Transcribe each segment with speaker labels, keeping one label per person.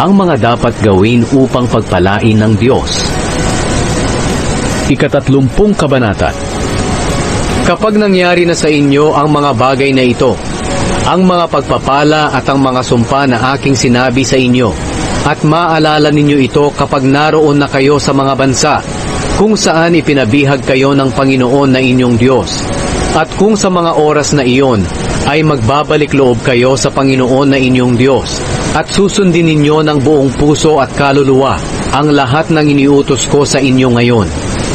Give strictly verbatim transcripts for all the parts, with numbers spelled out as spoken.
Speaker 1: ang mga dapat gawin upang pagpalain ng Diyos. Ikatatlumpung kabanata. Kapag nangyari na sa inyo ang mga bagay na ito, ang mga pagpapala at ang mga sumpa na aking sinabi sa inyo, at maalala ninyo ito kapag naroon na kayo sa mga bansa, kung saan ipinabihag kayo ng Panginoon na inyong Diyos, at kung sa mga oras na iyon, ay magbabalik loob kayo sa Panginoon na inyong Diyos, at susundin ninyo ng buong puso at kaluluwa ang lahat ng iniutos ko sa inyo ngayon.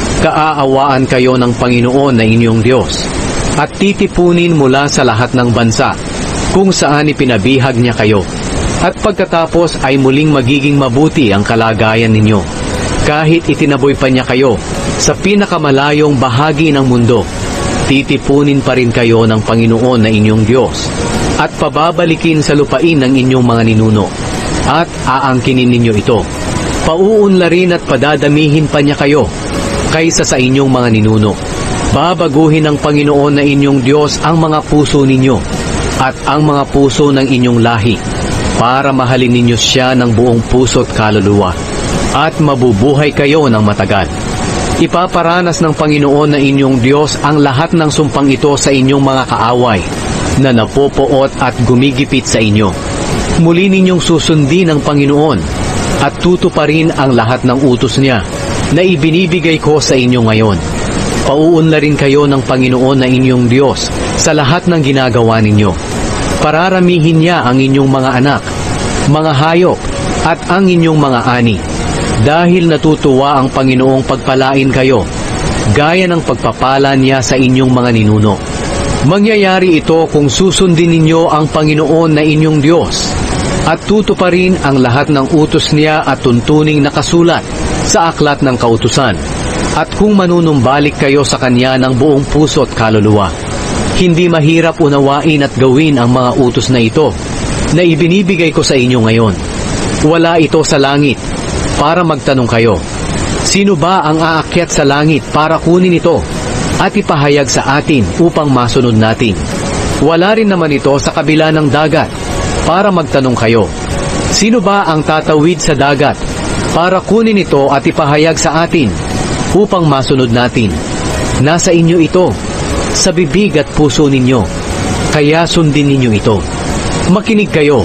Speaker 1: Kaaawaan kayo ng Panginoon na inyong Diyos, at titipunin mula sa lahat ng bansa, kung saan ipinabihag niya kayo. At pagkatapos ay muling magiging mabuti ang kalagayan ninyo, kahit itinaboy pa niya kayo sa pinakamalayong bahagi ng mundo. Titipunin pa rin kayo ng Panginoon na inyong Diyos, at pababalikin sa lupain ng inyong mga ninuno, at aangkinin ninyo ito. Pauunlarin at padadamihin pa niya kayo kaysa sa inyong mga ninuno. Babaguhin ng Panginoon na inyong Diyos ang mga puso ninyo at ang mga puso ng inyong lahi, para mahalin ninyo siya ng buong puso at kaluluwa, at mabubuhay kayo ng matagal. Ipaparanas ng Panginoon na inyong Diyos ang lahat ng sumpang ito sa inyong mga kaaway na napopoot at gumigipit sa inyo. Muli ninyong susundin ang Panginoon at tutuparin ang lahat ng utos niya na ibinibigay ko sa inyo ngayon. Pauunlarin kayo ng Panginoon na inyong Diyos sa lahat ng ginagawa ninyo. Pararamihin niya ang inyong mga anak, mga hayop, at ang inyong mga ani, dahil natutuwa ang Panginoong pagpalain kayo, gaya ng pagpapala niya sa inyong mga ninuno. Mangyayari ito kung susundin ninyo ang Panginoon na inyong Diyos, at tutuparin ang lahat ng utos niya at tuntuning nakasulat sa aklat ng kautusan, at kung manunumbalik kayo sa Kanya ng buong puso at kaluluwa. Hindi mahirap unawain at gawin ang mga utos na ito na ibinibigay ko sa inyo ngayon. Wala ito sa langit, para magtanong kayo, sino ba ang aakyat sa langit para kunin ito at ipahayag sa atin upang masunod natin? Wala rin naman ito sa kabila ng dagat, para magtanong kayo, sino ba ang tatawid sa dagat para kunin ito at ipahayag sa atin upang masunod natin? Nasa inyo ito, sa bibig at puso ninyo, kaya sundin ninyo ito. Makinig kayo,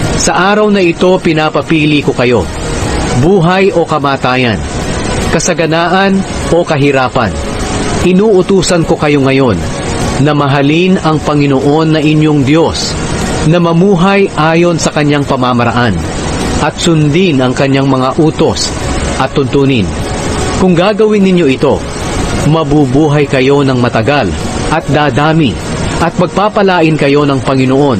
Speaker 1: sa araw na ito pinapapili ko kayo, buhay o kamatayan, kasaganaan o kahirapan. Inuutusan ko kayo ngayon na mahalin ang Panginoon na inyong Diyos, na mamuhay ayon sa Kanyang pamamaraan, at sundin ang Kanyang mga utos at tuntunin. Kung gagawin ninyo ito, mabubuhay kayo ng matagal at dadami, at magpapalain kayo ng Panginoon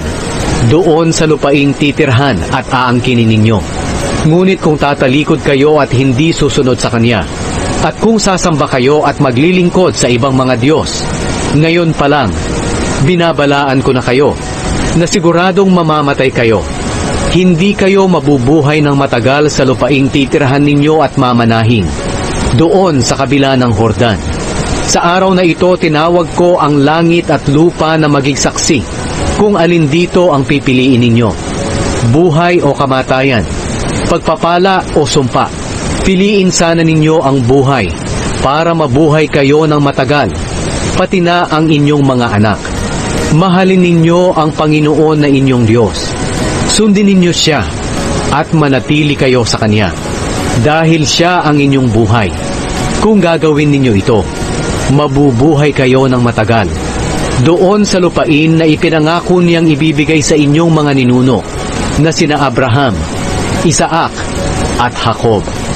Speaker 1: doon sa lupaing titirhan at aangkinin ninyo. Ngunit kung tatalikod kayo at hindi susunod sa Kanya, at kung sasamba kayo at maglilingkod sa ibang mga Diyos, ngayon pa lang, binabalaan ko na kayo, na siguradong mamamatay kayo. Hindi kayo mabubuhay ng matagal sa lupaing titirhan ninyo at mamanahin, doon sa kabila ng Hordan. Sa araw na ito, tinawag ko ang langit at lupa na maging saksi, kung alin dito ang pipiliin ninyo, buhay o kamatayan, pagpapala o sumpa. Piliin sana ninyo ang buhay, para mabuhay kayo ng matagal, pati na ang inyong mga anak. Mahalin ninyo ang Panginoon na inyong Diyos. Sundin ninyo siya, at manatili kayo sa Kanya, dahil siya ang inyong buhay. Kung gagawin ninyo ito, mabubuhay kayo ng matagal, doon sa lupain na ipinangako niyang ibibigay sa inyong mga ninuno, na sina Abraham, Isaac, at Jacob.